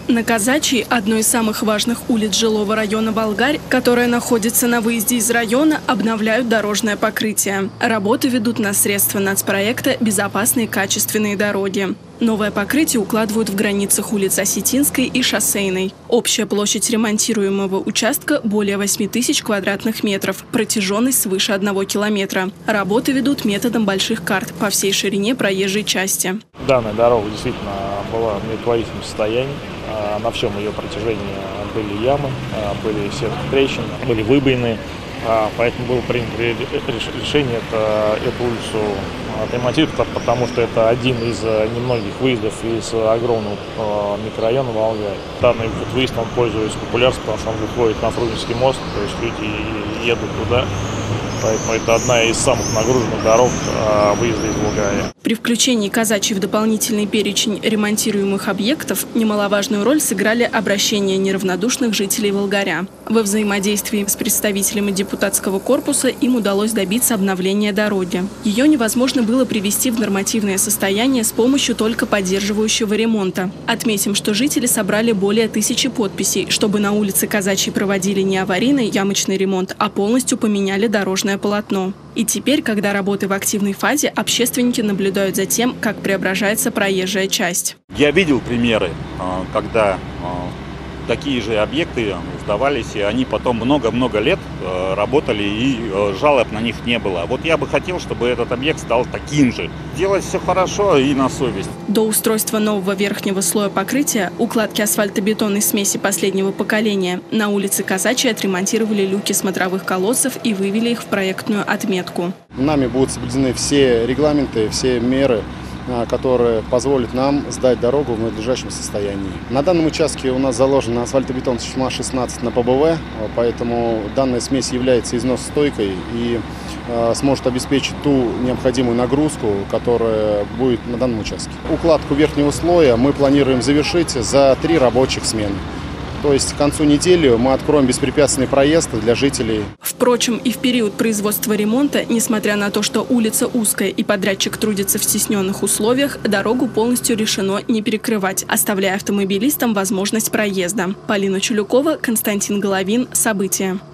На Казачьей, одной из самых важных улиц жилого района Болгарь, которая находится на выезде из района, обновляют дорожное покрытие. Работы ведут на средства нацпроекта «Безопасные качественные дороги». Новое покрытие укладывают в границах улиц Осетинской и Шоссейной. Общая площадь ремонтируемого участка более 8000 квадратных метров, протяженность свыше 1 километра. Работы ведут методом больших карт по всей ширине проезжей части. Данная дорога действительно была в неэкологичном состоянии. На всем ее протяжении были ямы, были сетки трещин, были выбоины. Поэтому было принято решение эту улицу отремонтировать, потому что это один из немногих выездов из огромного микрорайона Болгарь. Данный выезд он пользуется популярностью, потому что он выходит на Фрунзенский мост, то есть люди едут туда. Поэтому это одна из самых нагруженных дорог выезда из Болгарии. При включении Казачьей в дополнительный перечень ремонтируемых объектов немаловажную роль сыграли обращения неравнодушных жителей Болгаря. Во взаимодействии с представителями депутатского корпуса им удалось добиться обновления дороги. Ее невозможно было привести в нормативное состояние с помощью только поддерживающего ремонта. Отметим, что жители собрали более 1000 подписей, чтобы на улице Казачьей проводили не аварийный ямочный ремонт, а полностью поменяли дорожное полотно. И теперь, когда работы в активной фазе, общественники наблюдают за тем, как преображается проезжая часть. Я видел примеры, когда такие же объекты сдавались, и они потом много-много лет работали, и жалоб на них не было. Вот я бы хотел, чтобы этот объект стал таким же. Делать все хорошо и на совесть. До устройства нового верхнего слоя покрытия, укладки асфальтобетонной смеси последнего поколения, на улице Казачьей отремонтировали люки смотровых колодцев и вывели их в проектную отметку. Нами будут соблюдены все регламенты, все меры, которые позволят нам сдать дорогу в надлежащем состоянии. На данном участке у нас заложена асфальтобетон ШМА 16 на ПБВ, поэтому данная смесь является износостойкой и сможет обеспечить ту необходимую нагрузку, которая будет на данном участке. Укладку верхнего слоя мы планируем завершить за 3 рабочих смены. То есть к концу недели мы откроем беспрепятственный проезд для жителей. Впрочем, и в период производства ремонта, несмотря на то, что улица узкая и подрядчик трудится в стесненных условиях, дорогу полностью решено не перекрывать, оставляя автомобилистам возможность проезда. Полина Чулюкова, Константин Головин. События.